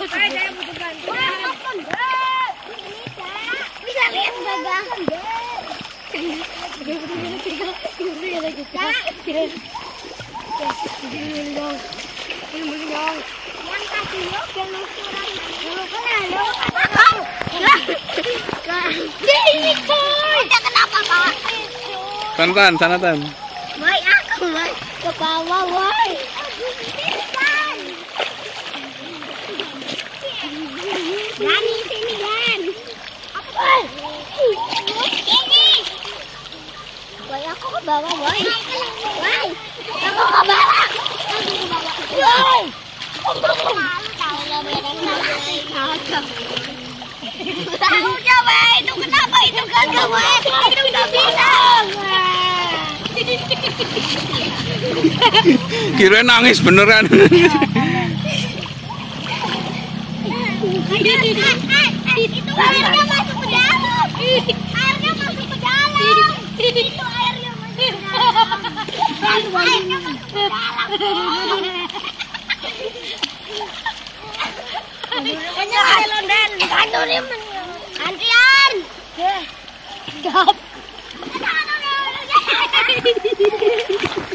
Saya butuh bantuan. Bisa lihat gagang. Tan, sana Tan. Boy, aku boy ke bawah boy. Dani sini Dan. Boy. Ini. Boy aku ke bawah boy. Boy. Aku ke bawah. Boy. Tahu coba itu kenapa itu gagal boy? Itu udah bisa. Kira nangis beneran. Itu airnya masuk ke dalam. Airnya masuk ke dalam. Itu airnya masuk ke dalam. Airnya masuk ke dalam. Penyerah London. Antrian. Stop.